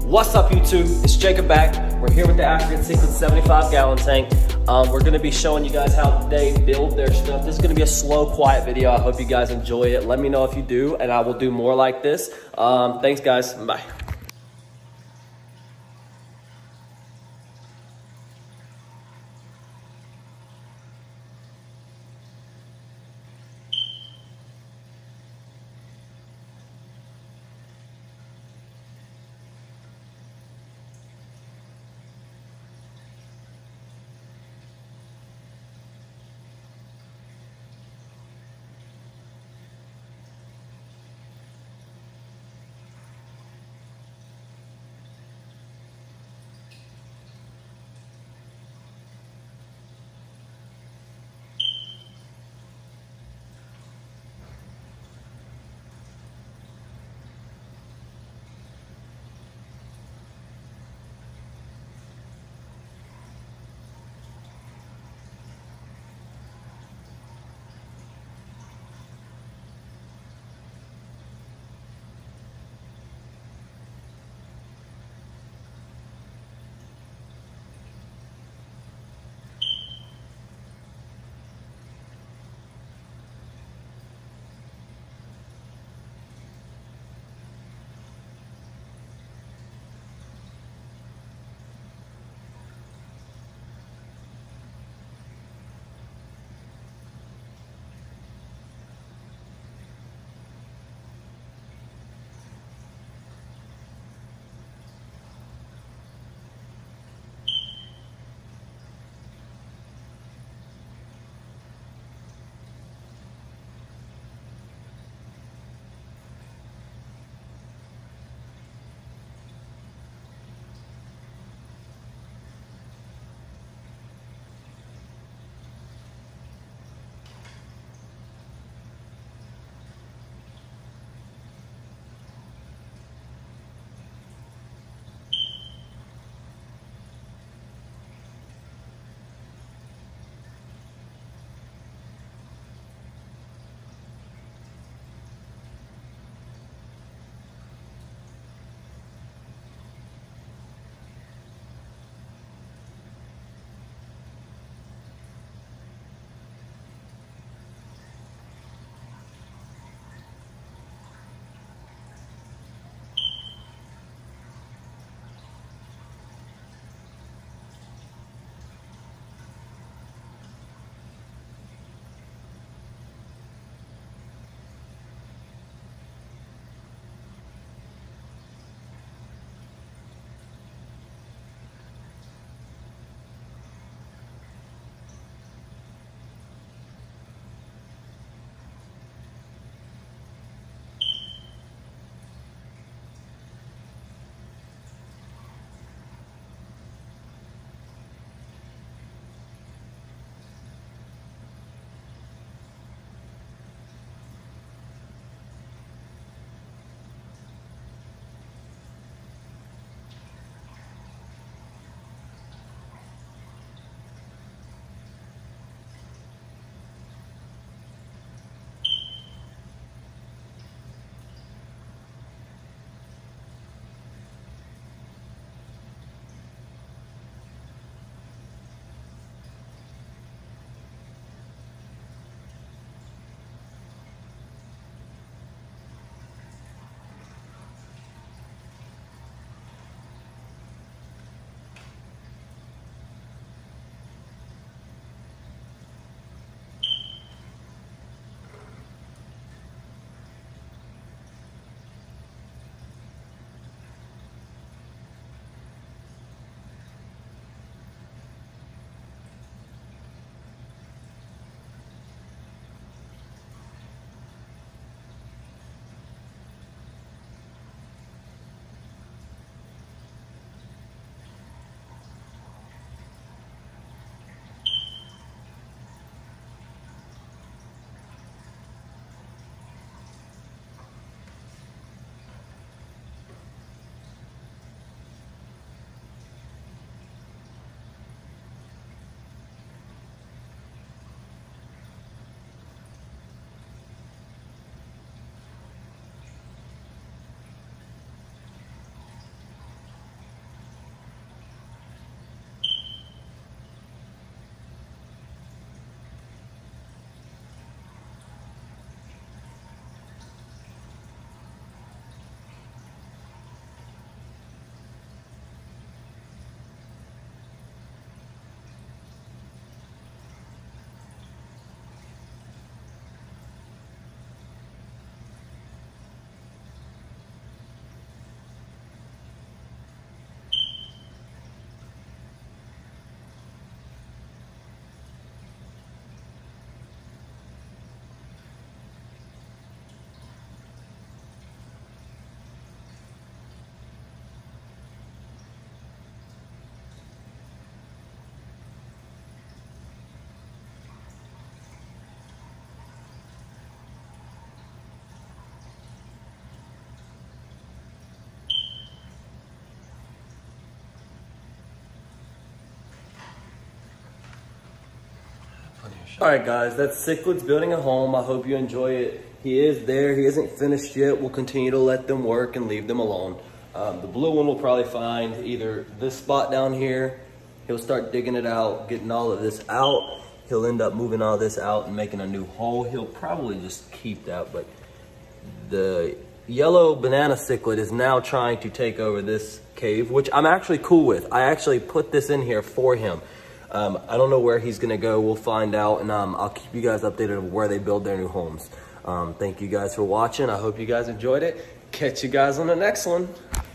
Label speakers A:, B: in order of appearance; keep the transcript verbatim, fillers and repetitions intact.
A: What's up YouTube? It's Jacob back. We're here with the Aquarium Cichlids seventy-five gallon tank. Um, we're gonna be showing you guys how they build their stuff. This is gonna be a slow, quiet video. I hope you guys enjoy it. Let me know if you do, and I will do more like this. Um, thanks guys, bye. All right, guys, that's Cichlids building a home. I hope you enjoy it. He is there. He isn't finished yet. We'll continue to let them work and leave them alone. Um, the blue one will probably find either this spot down here. He'll start digging it out, getting all of this out. He'll end up moving all this out and making a new hole. He'll probably just keep that, but the yellow banana cichlid is now trying to take over this cave, which I'm actually cool with. I actually put this in here for him. Um, I don't know where he's gonna go. We'll find out, and um, I'll keep you guys updated on where they build their new homes. Um, thank you guys for watching. I hope you guys enjoyed it. Catch you guys on the next one.